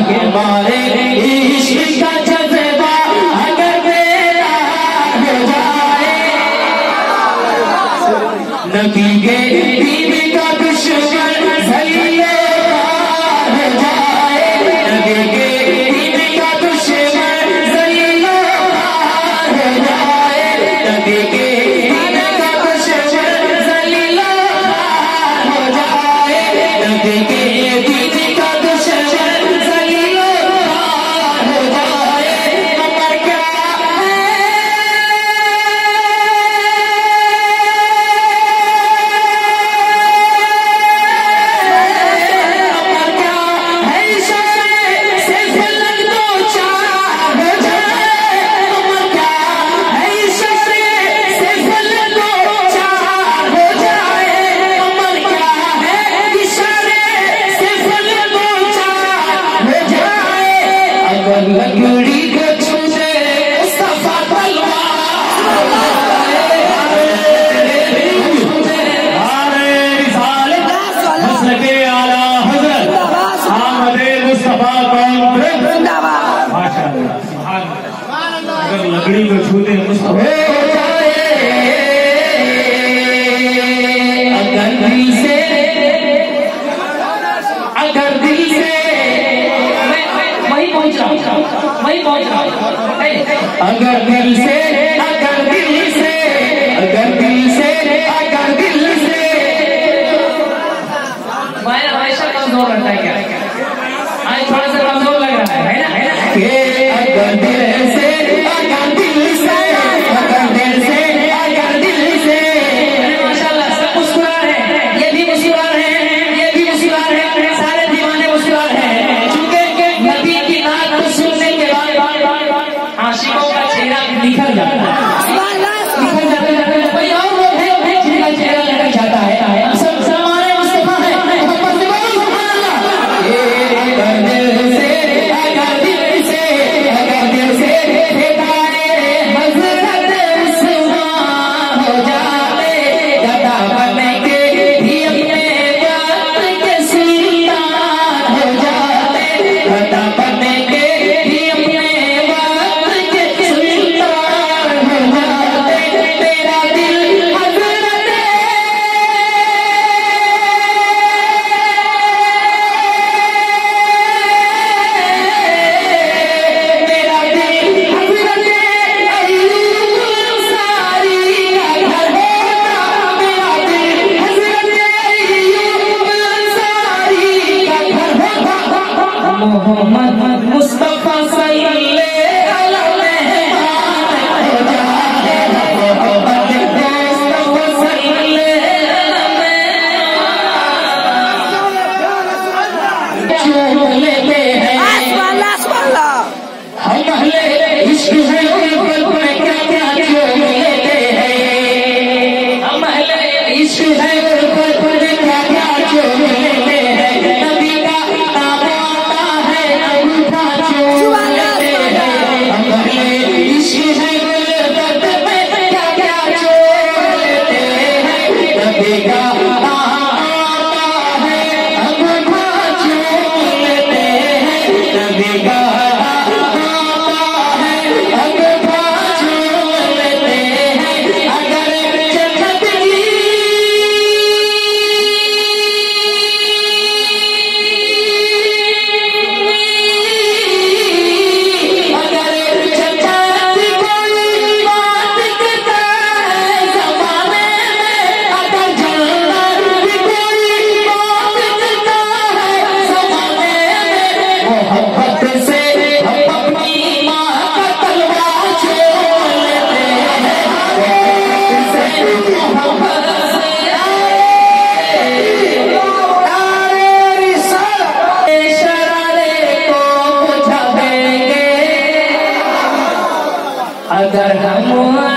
हमारे इश्क का जज्बा अगर बेदार हो जाए, नबी के दीन का दुश्मन जलीले हो जाए, नबी के दीन का दुश्मन जलीले हो जाए, नबी के दीन का दुश्मन जलीले हो जाए, नबी के दीन का दुश्मन जलीले हो जाए। अमर क्या है, अमर क्या है, इशारे से फलक दो चार हो जाए, अमर क्या है, इशारे से फलक दो चार हो जाए, अमर क्या है, इशारे से फलक दो चार हो जाए। अगर लकड़ी को छूटे मुस्तफा तलवार, मसलके आला हज़रत आमदे मुस्तफा कॉन्फ्रेंस जिंदाबाद। माशाअल्लाह, सुभान अल्लाह। अगर लकड़ी को छूते मुस्तफा अगर दिल से, अगर दिल से वही पहुंच रहा हूं, वही पहुंच रहा हूं। अगर दिल से, अगर दिल से, अगर दिल से, अगर दिल से, मैं हमेशा कमजोर रहता है क्या, आज थोड़ा सा कमजोर लग रहा है ना, है ना। अगर दिल से, अगर दिल से, अगर दिल से, अगर दिल से, माशाल्लाह सब मुस्कुरा रहे हैं, ये भी मुस्कुरा रहे हैं, ये भी मुस्कुरा रहे हैं, सारे दीवाने मुस्कुरा रहे हैं, चूंकि नबी की नात को सुनने के बाद आशिकों का चेहरा निखर जाता है, निखर जाते जाते कोई और लोग है जिनका चेहरा निखर जाता है। सब हमारे मुस्तफा है, मोहम्मद सुभान अल्लाह। अगर दिल से, अगर दिल से, अगर दिल से हिदाए हज़रत उस्मान हो जाए, गदा बन के भी अपने वक्त के सुल्तान हो जाए, गदा बन के भी अपने वक्त के सुल्तान हो जाए। तेरा दिल हज़रत, मेरा दिल हज़रत अय्यूब अंसारी का घर होता, मेरा दिल हज़रत अय्यूब अंसारी का घर होता। मोहम्मद मुस्तफा सल्लल्लाहु अलैहि हो जाए, मोहम्मद मुस्तफा सल्लल्लाहु चूम लेते हैं हम अहले इश्क है, उनके क्या क्या चूम लेते हैं, हम अहले इश्क है, उनके क्या क्या चूम लेते हैं। नबी का नाम आता है, अंगूठा चूम लेते हैं, हम अहले इश्क है, उनके क्या क्या चूम लेते हैं। नबी का नाम आता है, अंगूठा चूम लेते हैं, नबी का अगर हम